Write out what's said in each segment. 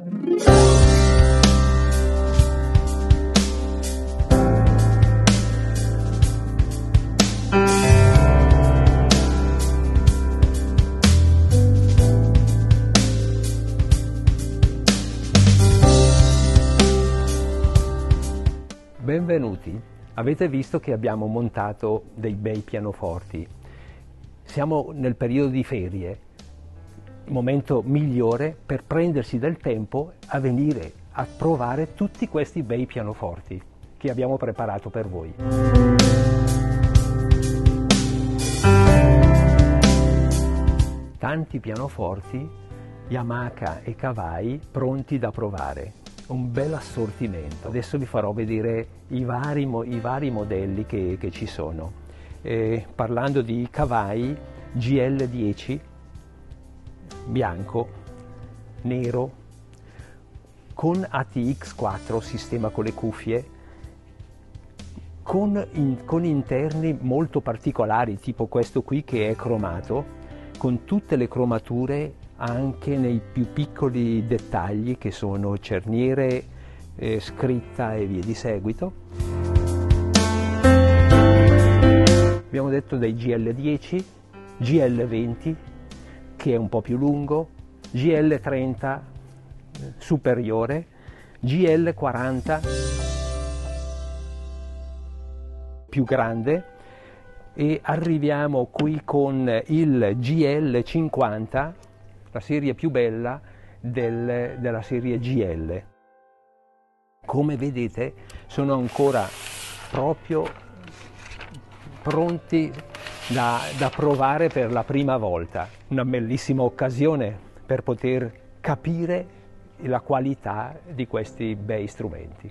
Benvenuti, avete visto che abbiamo montato dei bei pianoforti. Siamo nel periodo di ferie, il momento migliore per prendersi del tempo a venire a provare tutti questi bei pianoforti che abbiamo preparato per voi. Tanti pianoforti, Yamaha e Kawai pronti da provare. Un bel assortimento. Adesso vi farò vedere i vari modelli che ci sono. Parlando di Kawai, GL10, bianco, nero, con ATX4, sistema con le cuffie, con interni molto particolari, tipo questo qui che è cromato, con tutte le cromature anche nei più piccoli dettagli che sono cerniere, scritta e via di seguito. Abbiamo detto dei GL10, GL20 che è un po' più lungo, GL30 superiore, GL40 più grande e arriviamo qui con il GL50, la serie più bella della serie GL. Come vedete sono ancora proprio pronti da provare per la prima volta. Una bellissima occasione per poter capire la qualità di questi bei strumenti.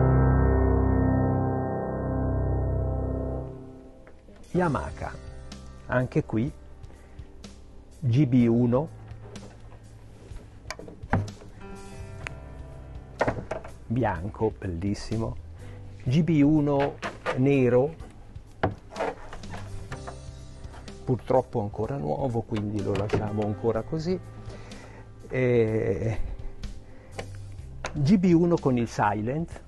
Yamaha, anche qui GB1, bianco, bellissimo, GB1 nero, purtroppo ancora nuovo, quindi lo lasciamo ancora così, GB1 con il silent,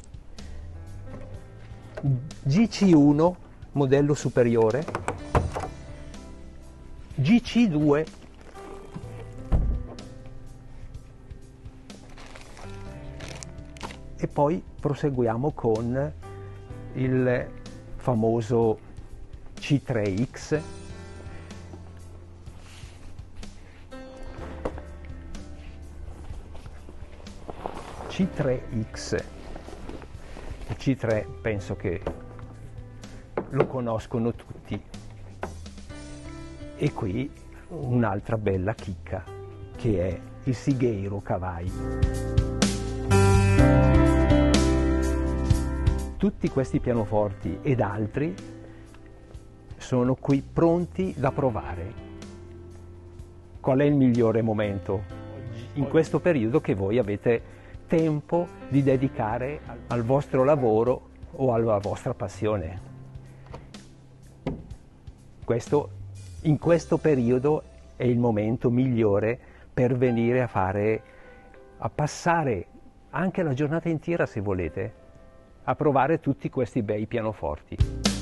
GC1 modello superiore, GC2 e poi proseguiamo con il famoso C3X, C3X. Il C3 penso che lo conoscono tutti. E qui un'altra bella chicca che è il Shigeru Kawai. Tutti questi pianoforti ed altri sono qui pronti da provare. Qual è il migliore momento? In questo periodo che voi avete tempo di dedicare al vostro lavoro o alla vostra passione. In questo periodo è il momento migliore per venire a passare anche la giornata intera, se volete, a provare tutti questi bei pianoforti.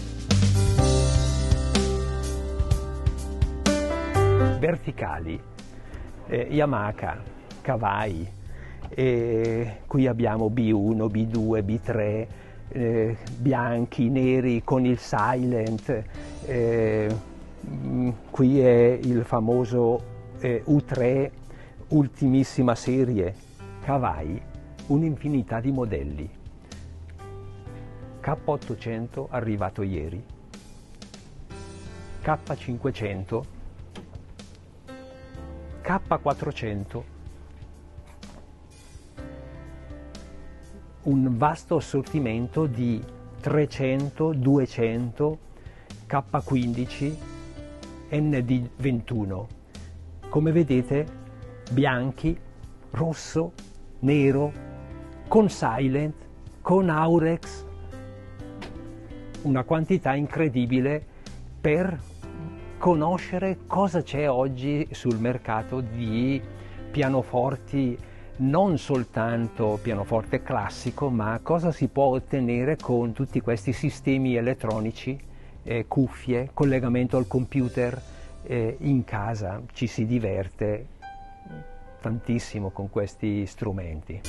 Verticali, Yamaha, Kawai, qui abbiamo B1, B2, B3, bianchi, neri con il silent, qui è il famoso U3, ultimissima serie, Kawai, un'infinità di modelli. K800 arrivato ieri, K500, K400, un vasto assortimento di 300, 200, K15, ND21. Come vedete, bianchi, rosso, nero, con silent, con Aurex, una quantità incredibile per conoscere cosa c'è oggi sul mercato di pianoforti non soltanto pianoforte classico, ma cosa si può ottenere con tutti questi sistemi elettronici, cuffie, collegamento al computer, in casa ci si diverte tantissimo con questi strumenti.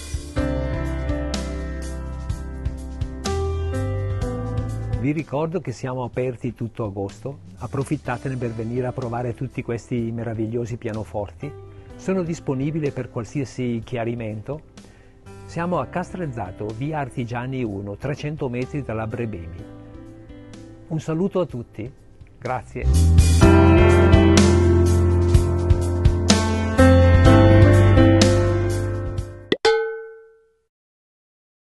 Vi ricordo che siamo aperti tutto agosto, approfittatene per venire a provare tutti questi meravigliosi pianoforti. Sono disponibili per qualsiasi chiarimento. Siamo a Castrezzato, via Artigiani 1, 300 metri dalla Brebemi. Un saluto a tutti, grazie.